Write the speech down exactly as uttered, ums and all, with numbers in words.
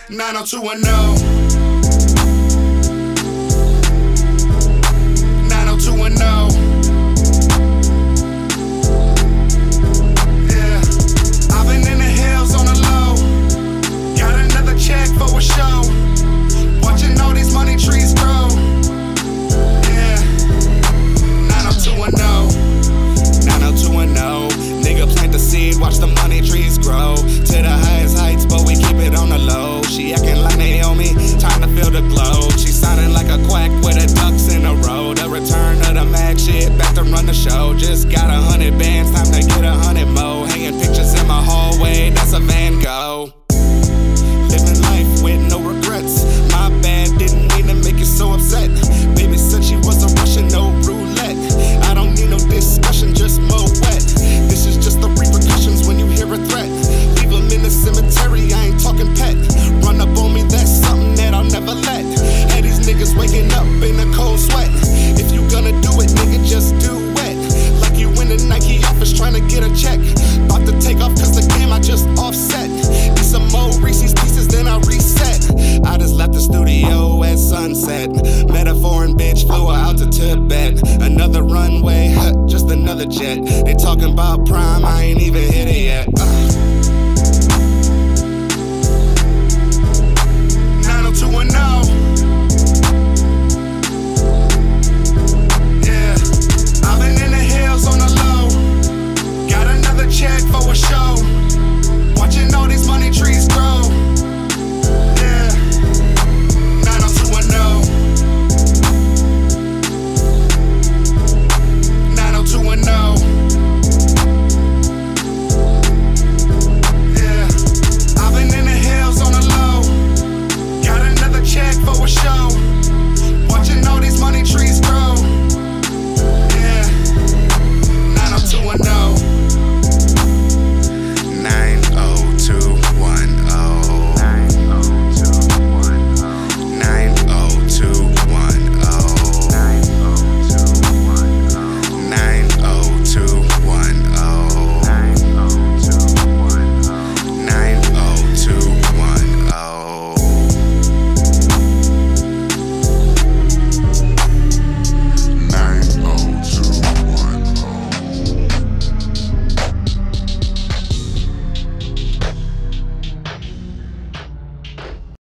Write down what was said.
nine oh two one oh. nine oh two one oh. Yeah. I've been in the hills on the low. Got another check for a show. Watching all these money trees grow. Yeah. nine oh two one oh. nine oh two one oh. Nigga plant the seed, watch the money trees grow to the highest heights, but we keep it on the low. She acting like Naomi, time to feel the glow. She sounding like a quack with her ducks in a row. The return of the mag shit, back to run the show. Just got a hundred bands, time to get a hundred mo. Hanging pictures in my hallway, that's a Van Gogh. Living life with no regrets. My bad, didn't mean to make you so upset. Baby said she was a Russian, no roulette. I don't need no discussion, just more wet. This is just the repercussions when you hear a threat. Leave them in the cemetery, I ain't talking pet. Run up on me, that's something that I'll never let. Had these niggas waking up in a cold sweat. If you gonna do it, nigga, just do it. Like you in the Nike office trying to get a check. About to take off cause the game I just offset. Need some more Reese's Pieces, then I reset. I just left the studio at sunset. Met a foreign bitch, flew her out to Tibet. Another runway, huh, just another jet. They talking about prime, I ain't even